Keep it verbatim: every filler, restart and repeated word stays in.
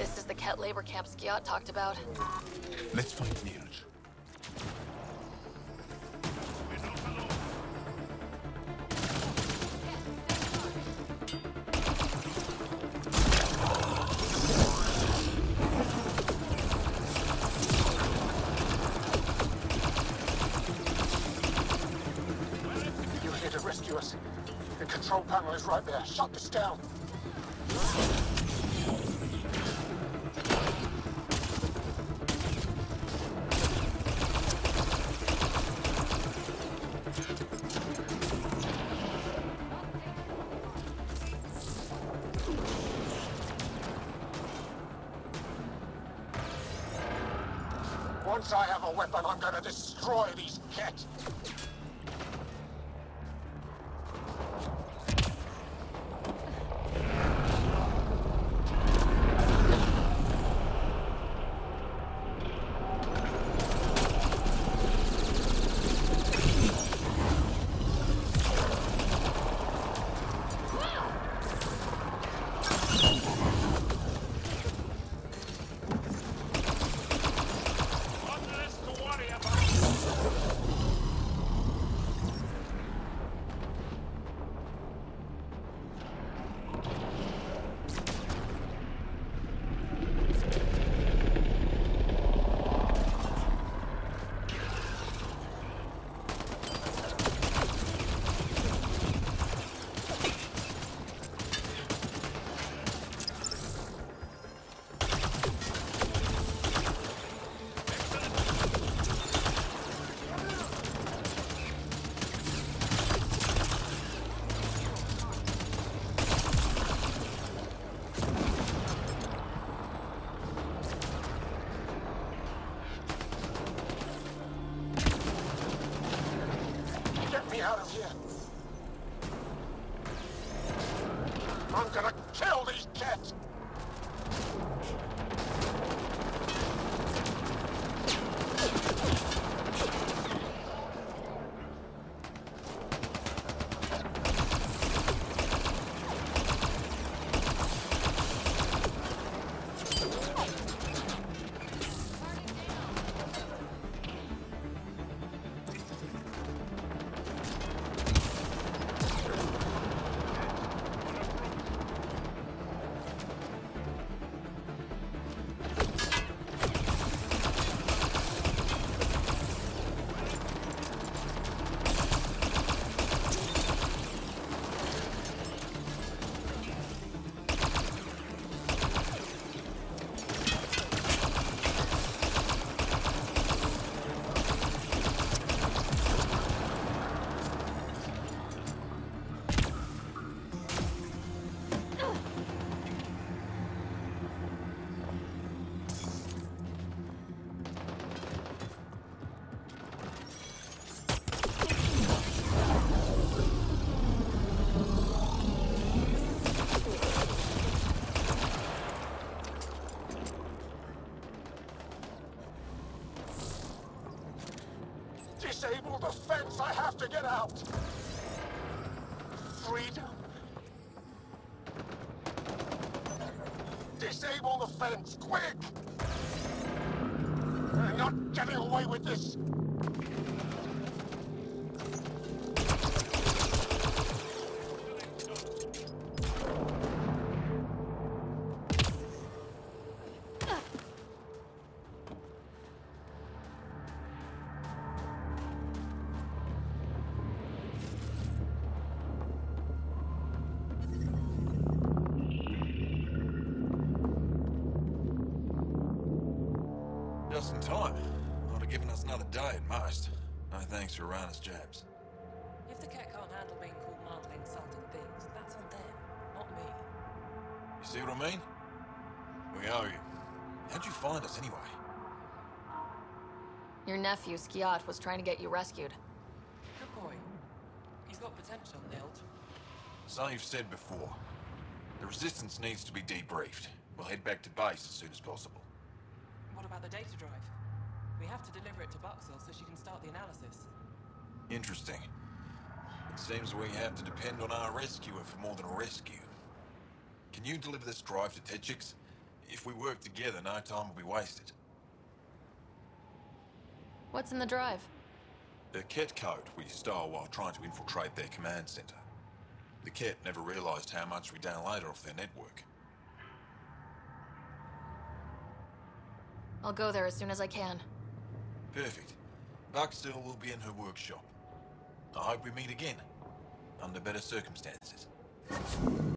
This is the Ket labor camp Skiat talked about. Let's find Nirj. You're here to rescue us. The control panel is right there. Shut this down. Once I have a weapon, I'm gonna destroy these Ket. Out of here. I'm gonna kill these Ket. Disable the fence! I have to get out! Freedom! Disable the fence, quick! I'm not getting away with this! Just in time. Would have given us another day at most. No thanks for Rana's jabs. If the Ket can't handle being called mildly insulting things, that's on them, not me. You see what I mean? We owe you. How'd you find us anyway? Your nephew, Skiat, was trying to get you rescued. Good boy. He's got potential, Nilt. So you've said before. The Resistance needs to be debriefed. We'll head back to base as soon as possible. What about the data drive? We have to deliver it to Buxel so she can start the analysis. Interesting. It seems we have to depend on our rescuer for more than a rescue. Can you deliver this drive to Techix? If If we work together, no time will be wasted. What's in the drive? The Ket code we stole while trying to infiltrate their command center. The Ket never realized how much we downloaded off their network. I'll go there as soon as I can. Perfect. Buckstill will be in her workshop. I hope we meet again, under better circumstances.